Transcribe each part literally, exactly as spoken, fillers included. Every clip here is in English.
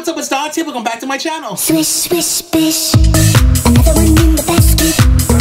what's up, it's Dante. Welcome back to my channel. Swish, swish, bish. Another one in the basket.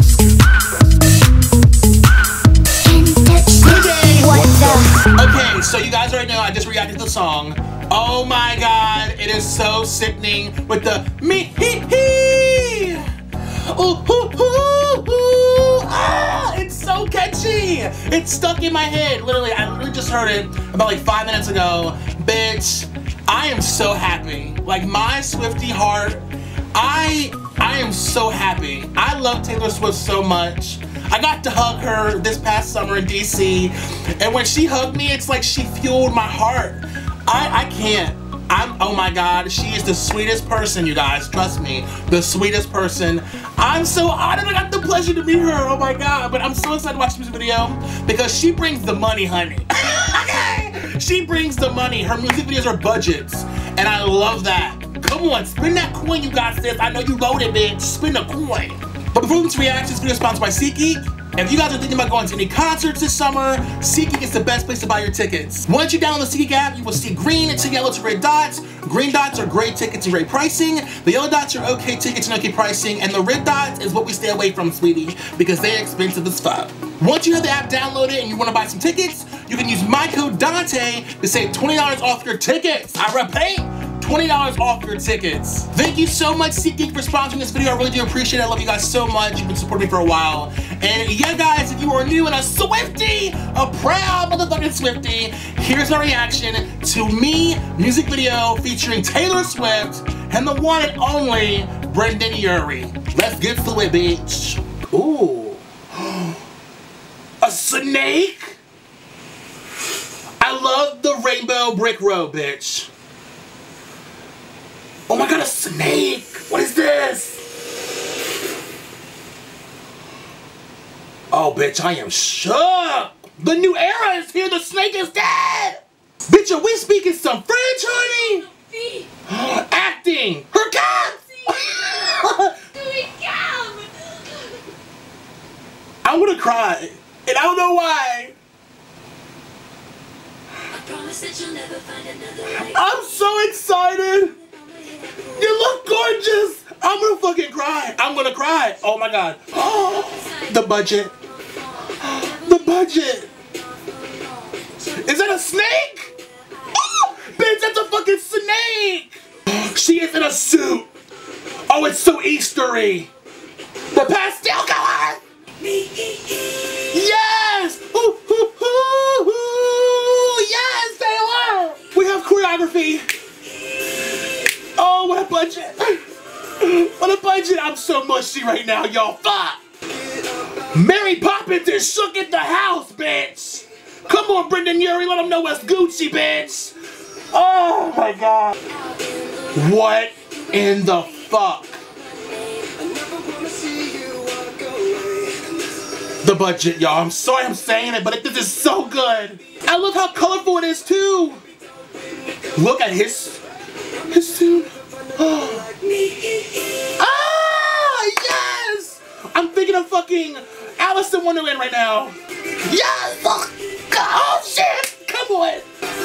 Can't touch Good day. what the? Okay, so you guys already know I just reacted to the song. Oh my god, it is so sickening with the me hee hee. Ooh, ooh, ooh, ooh. Ah, it's so catchy. It's stuck in my head. Literally, I literally just heard it about like five minutes ago. Bitch, I am so happy. Like my Swiftie heart, I I am so happy. I love Taylor Swift so much. I got to hug her this past summer in D C, and when she hugged me, it's like she fueled my heart. I, I can't. I'm, oh my god, she is the sweetest person, you guys. Trust me, the sweetest person. I'm so honored I got the pleasure to meet her. Oh my god, but I'm so excited to watch this video because she brings the money, honey. Okay? She brings the money. Her music videos are budgets, and I love that. Come on, spin that coin, you guys, sis. I know you wrote it, bitch. Spin the coin. But before this reaction, this video is sponsored by SeatGeek. If you guys are thinking about going to any concerts this summer, SeatGeek is the best place to buy your tickets. Once you download the SeatGeek app, you will see green to yellow to red dots. Green dots are great tickets and great pricing. The yellow dots are okay tickets and okay pricing. And the red dots is what we stay away from, sweetie, because they're expensive as fuck. Once you have the app downloaded and you want to buy some tickets, you can use my code Dante to save twenty dollars off your tickets. I repeat, twenty dollars off your tickets. Thank you so much, SeatGeek, for sponsoring this video. I really do appreciate it. I love you guys so much. You've been supporting me for a while. And yeah, guys, if you are new and a Swiftie, a proud motherfucking Swiftie, here's my reaction to Me music video featuring Taylor Swift and the one and only Brendon Urie. Let's get to it, bitch. Ooh. A snake? I love the rainbow brick road, bitch. Oh my god, a snake! What is this? Oh, bitch, I am shook! The new era is here, the snake is dead! Bitch, are we speaking some French, honey? Acting! Her cats! I'm gonna cry, and I don't know why. I'm so excited! You look gorgeous! I'm gonna fucking cry. I'm gonna cry. Oh my god. Oh, the budget. The budget. Is that a snake? Oh, bitch, that's a fucking snake! She is in a suit. Oh, it's so Eastery. The pastel color. Yes! Ooh, ooh, ooh, ooh. Yes, Taylor! We have choreography. Oh, what a budget! What a budget! I'm so mushy right now, y'all. Fuck! Mary Poppins is shook at the house, bitch! Come on, Brendon Urie, let them know what's Gucci, bitch! Oh my god! What in the fuck? The budget, y'all. I'm sorry I'm saying it, but it, this is so good. I love how colorful it is too. Look at his. His suit. Oh. Ah, yes! I'm thinking of fucking Alice in Wonderland right now. Yes! Oh shit! Come on!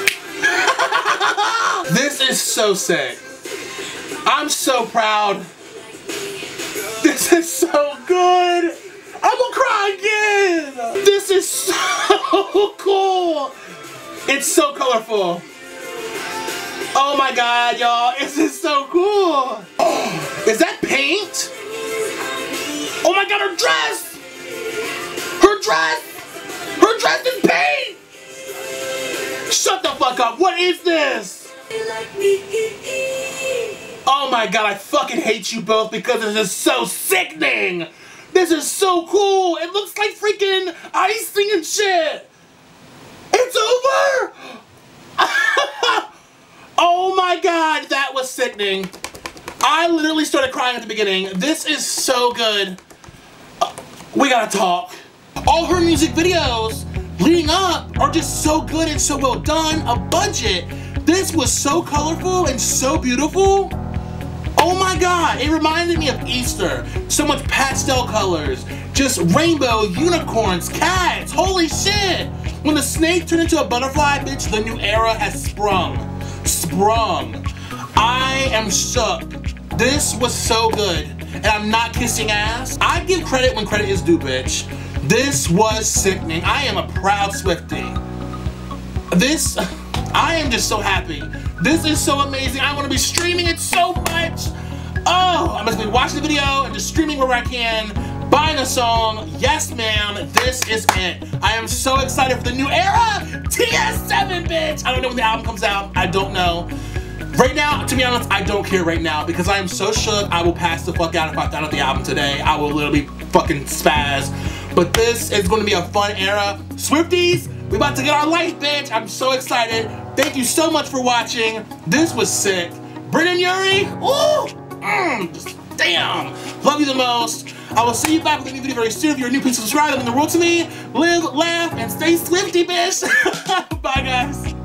This is so sick. I'm so proud. This is so good. I'm gonna cry again. This is so cool. It's so colorful. Oh my god, y'all, this is so cool! Oh, is that paint? Oh my god, her dress! Her dress! Her dress is paint! Shut the fuck up, what is this? Oh my god, I fucking hate you both because this is so sickening! This is so cool! It looks like freaking icing and shit! It's over! Oh my god, that was sickening. I literally started crying at the beginning. This is so good. Uh, we gotta talk. All her music videos leading up are just so good and so well done. A budget. This was so colorful and so beautiful. Oh my god, it reminded me of Easter. So much pastel colors. Just rainbow, unicorns, cats. Holy shit. When the snake turned into a butterfly, bitch, the new era has sprung. Sprung. I am shook. This was so good. And I'm not kissing ass. I give credit when credit is due, bitch. This was sickening. I am a proud Swiftie. This, I am just so happy. This is so amazing. I want to be streaming it so much. Oh, I'm just gonna be watching the video and just streaming where I can, buying a song. Yes, ma'am, this is it. I am so excited for the new era. T S seven, bitch. I don't know when the album comes out. I don't know. Right now, to be honest, I don't care right now because I am so shook. I will pass the fuck out if I found out the album today. I will literally fucking spaz. But this is going to be a fun era. Swifties, we about to get our life, bitch. I'm so excited. Thank you so much for watching. This was sick. Brennan Urie, ooh, mm, just, damn. Love you the most. I will see you back with a new video very soon. If you're a new, please subscribe. That means the world to me. Live, laugh, and stay Swiftie, bitch. Bye, guys.